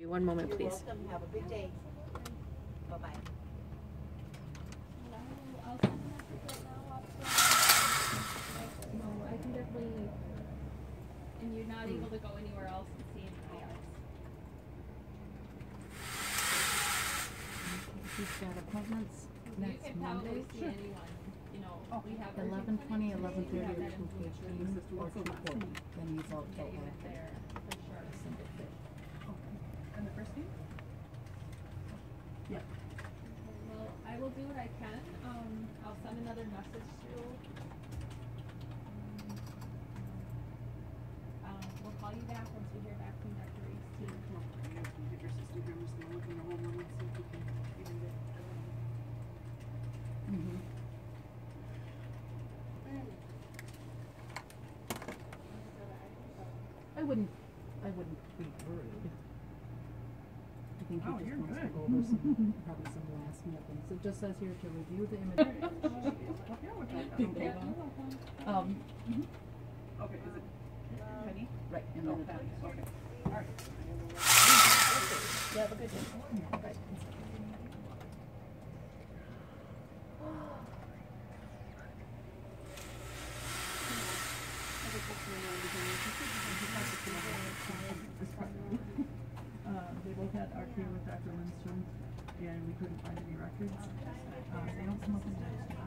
One moment, You're please. welcome. Have a good day. Bye-bye. No, I can definitely, and you're not able to go anywhere else to see anybody else. She's got appointments next You can Monday. probably see anyone, you know, we have 11:20, 11:30, or 2:15, or 2:40. information. Then he's all Get you in there for sure. And the first name? Yeah. Well, I will do what I can. I'll send another message through. We'll call you back once we hear back from Dr. Reed's team. Get your sister here, just gonna look in the home room and see if we can even get I wouldn't be worried. I think he just you're wants to good. go over some, probably some last minute things. It just says here to review the imagery. Okay, is it Penny? Right, and then Penny, the okay. All right. Yeah, have a good day. Right. They both had RTA with Dr. Lindstrom, and we couldn't find any records. They don't come up in